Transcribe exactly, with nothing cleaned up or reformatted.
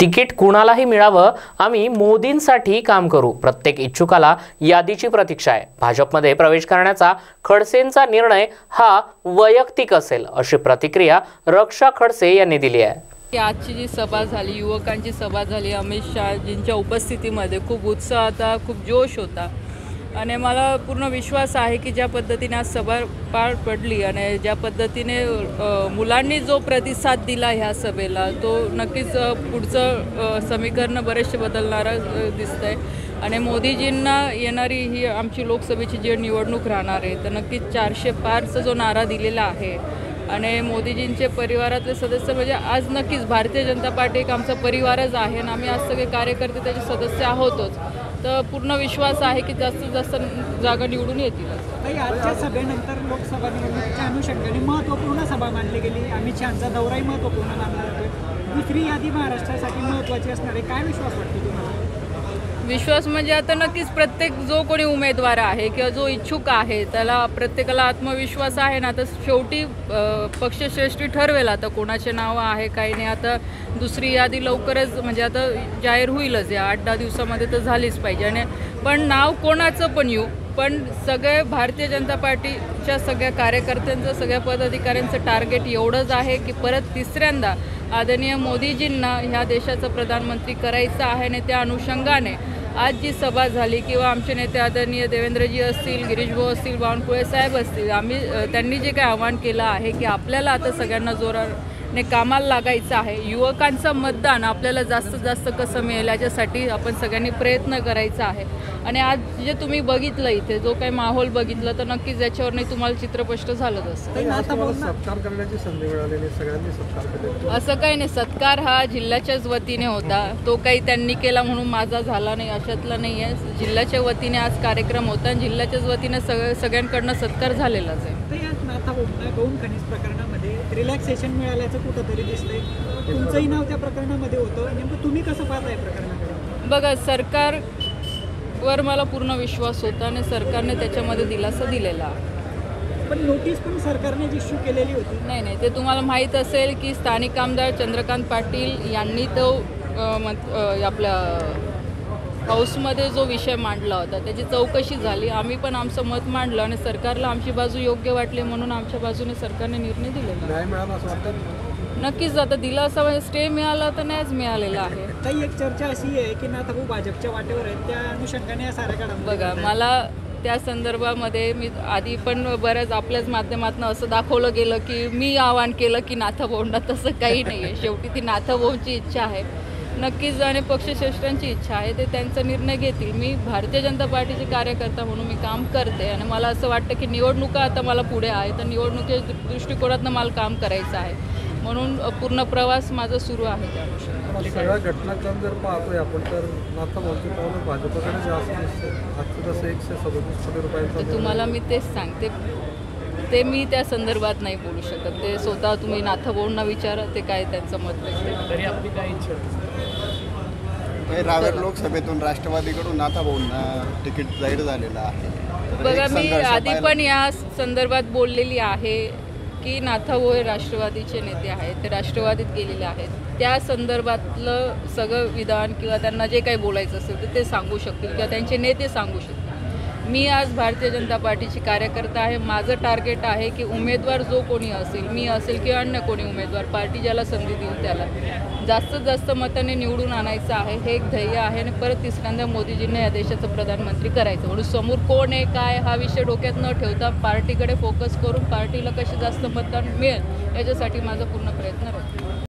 Ticket कुणालाही मिळावं, आम्ही मोदींसाठी काम करू, प्रत्येक इच्छुकाला यादीची प्रतीक्षा आहे। भाजपमध्ये प्रवेश करण्याचा खडसेंचा निर्णय हा वैयक्तिक असेल, अशी प्रतिक्रिया रक्षा खडसे यांनी दिली आहे। आजची जी सभा झाली, युवकांची सभा झाली, अमित शहाजींच्या उपस्थितीमध्ये खूप उत्साह होता, खूप जोश होता आणि मला पूर्ण विश्वास आहे की ज्या पद्धतीने आज सभा पार पडली आणि ज्या पद्धतीने मुलांनी जो प्रतिसाद दिला ह्या सभेला, तो नक्कीच पुढचं समीकरण बरेचसे बदलणारा दिसतंय आणि मोदीजींना येणारी ही आमची लोकसभेची जी निवडणूक राहणार आहे, तर नक्कीच चारशे पारचा जो नारा दिलेला आहे आणि मोदीजींचे परिवारातले सदस्य म्हणजे आज नक्कीच भारतीय जनता पार्टी एक आमचा परिवारच आहे आणि आम्ही आज सगळे कार्यकर्ते त्याचे सदस्य आहोतच, तर पूर्ण विश्वास आहे की जास्तीत जास्त जागा निवडून येतील। आजच्या सभेनंतर लोकसभा निवडणुकीच्या अनुषंगाने महत्त्वपूर्ण सभा मानली गेली। अमित शहांचा दौराही महत्त्वपूर्ण मानला जातो। दुसरी यादी महाराष्ट्रासाठी महत्त्वाची असणार आहे, काय विश्वास वाटतो तुम्हाला? विश्वास म्हणजे आता नक्कीच प्रत्येक जो कोणी उमेदवार आहे किंवा जो इच्छुक आहे त्याला प्रत्येकाला आत्मविश्वास आहे ना, तर शेवटी पक्षश्रेष्ठी ठरवेल आता कोणाचे नाव आहे काही नाही। आता दुसरी यादी लवकरच म्हणजे आता जाहीर होईलच, या आठ दहा दिवसामध्ये तर झालीच पाहिजे आणि पण नाव कोणाचं पण येऊ, पण सगळे भारतीय जनता पार्टीच्या सगळ्या कार्यकर्त्यांचं, सगळ्या पदाधिकाऱ्यांचं टार्गेट एवढंच आहे की परत तिसऱ्यांदा आदरणीय मोदीजींना ह्या देशाचं प्रधानमंत्री करायचं आहे आणि त्या अनुषंगाने आज जी सभा झाली किंवा आमचे नेते आदरणीय देवेंद्रजी असतील, गिरीश भाऊ असतील, बावनकुळे साहेब असतील, आम्ही त्यांनी जे काही आवाहन केलं आहे की आपल्याला आता सगळ्यांना जोराने कामाला लागायचं आहे, युवकांचं मतदान आपल्याला जास्तीत जास्त कसं मिळेल याच्यासाठी आपण सगळ्यांनी प्रयत्न करायचा आहे आणि आज जे तुम्ही बघितलं इथे जो काही माहोल बघितलं तर नक्कीच याच्यावर नाही तुम्हाला चित्रस्पष्ट झालंच असतं। असं काही नाही, सत्कार हा जिल्ह्याच्याच वतीने होता, तो काही त्यांनी केला म्हणून माझा झाला नाही अशातलं नाही आहे। जिल्ह्याच्या वतीने आज कार्यक्रम होता आणि जिल्ह्याच्याच वतीने सगळं सगळ्यांकडनं सत्कार झालेलाच आहे। गौण खनिज प्रकरणामध्ये रिलॅक्सेशन मिळाल्याचं कुठंतरी दिसतंय, तुमचंही नाव त्या प्रकरणामध्ये होतं, नेमकं तुम्ही कसं पाहताय प्रकरणाकडे? बघा, सरकारवर मला पूर्ण विश्वास होता आणि सरकारने त्याच्यामध्ये दिलासा दिलेला आहे। पण नोटीस पण सरकारने इश्यू केलेली होती। नाही नाही, ते तुम्हाला माहीत असेल की स्थानिक आमदार चंद्रकांत पाटील यांनी तो आपल्या हाऊसमध्ये जो विषय मांडला होता त्याची चौकशी झाली, आम्ही पण आमचं मत मांडलं आणि सरकारला आमची बाजू योग्य वाटली म्हणून आमच्या बाजूने सरकारने निर्णय दिलेला। न्याय मिळाला असं वाटतं? नक्कीच, आता दिला असा म्हणजे स्टे मिळाला तर न्यायच मिळालेला आहे। काही एक चर्चा अशी आहे की नाथाभाऊ भाजपच्या वाटेवर आहेत, त्या अनुषंगाने साऱ्या काढा। बघा, मला त्या संदर्भामध्ये मी आधी पण बऱ्याच आपल्याच माध्यमातून असं दाखवलं गेलं की मी आवाहन केलं की नाथाभाऊंना, तसं काही नाही आहे। शेवटी ती नाथाभाऊंची इच्छा आहे नक्कीच आणि पक्षश्रेष्ठांची इच्छा आहे, ते त्यांचा निर्णय घेतील। मी भारतीय जनता पार्टीचे कार्यकर्ता म्हणून मी काम करते आणि मला असं वाटतं की निवडणुका आता मला पुढे आहे, तर निवडणुकीच्या दृष्टिकोनातून मला काम करायचं आहे म्हणून पूर्ण प्रवास माझा सुरू आहे। त्या सगळ्या घटनाक्रम जर पाहतोय आपण तर नाथाभाऊंचे पाऊल भाजपकडे जास्त दिसतं। आजचं जसं एकशे सदतीस कोटी रुपयांचं तुम्हाला मी तेच सांगते, ते मी त्या संदर्भात नाही बोलू शकत, ते स्वतः तुम्ही नाथाभाऊंना विचारा, ते काय त्यांचं मत व्यक्त तरी आपली काय इच्छा? रावेर लोकसभेतून राष्ट्रवादीकडून नाथाभाऊंना तिकीट जाहीर झालेलं आहे। बघा, मी आधी पण या संदर्भात बोललेली आहे की नाथाभाऊ हे राष्ट्रवादीचे नेते आहेत, ते राष्ट्रवादीत गेलेले आहेत, त्या संदर्भातलं सगळं विधान किंवा त्यांना जे काही बोलायचं असेल तर ते सांगू शकतील किंवा त्यांचे नेते सांगू शकतील। मी आज भारतीय जनता पार्टीची कार्यकर्ता आहे, माझं टार्गेट आहे की उमेदवार जो कोणी असेल, मी असेल किंवा अन्य कोणी उमेदवार, पार्टी ज्याला संधी देईल त्याला जास्तीत जास्त मताने निवडून आणायचं आहे, हे एक ध्येय आहे आणि परत तिसऱ्यांदा मोदीजींना या देशाचं प्रधानमंत्री करायचं। म्हणून समोर कोण आहे काय हा विषय डोक्यात न ठेवता पार्टीकडे फोकस करून पार्टीला कशी जास्त मतदान मिळेल याच्यासाठी माझा पूर्ण प्रयत्न राहतो।